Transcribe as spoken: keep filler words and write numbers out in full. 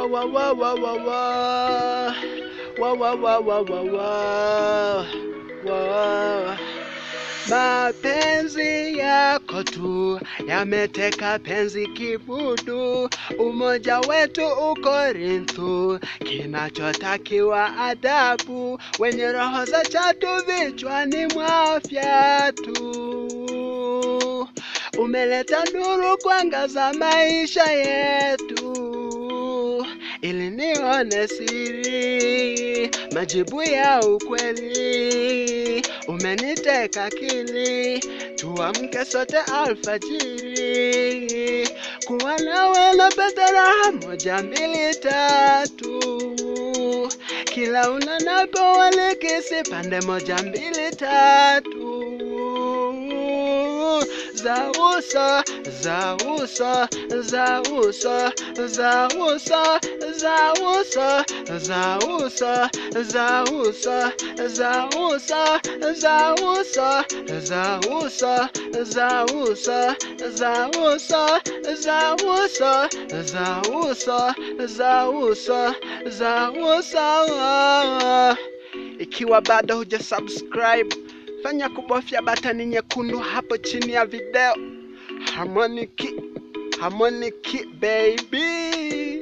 wa wa wa wa wa wa wa wa wa wa wa wa wa. Mapenzi yako tu yameteka penzi kibudu, umoja wetu uko rintu, kinachotakiwa adabu, wenye roho za chatu vichwani mwa fyatu. Umeleta nuru kuangaza maisha yetu, ili nione siri, majibu ya ukweli. Umeniteka akili, tuamke sote alfajiri, kuwa nawe napata raha moja mbili tatu. Kila unanapo walikisi pande moja mbili tatu. Za uso, za uso, za uso, za uso, za uso, za uso, za uso, za uso, za uso, za uso, za uso, za uso, za uso, za uso, za uso, za uso. Ikiwa bado huja subscribe, fanya kubofya batani nyekundu hapo chini ya video. Harmonic, Harmonic baby.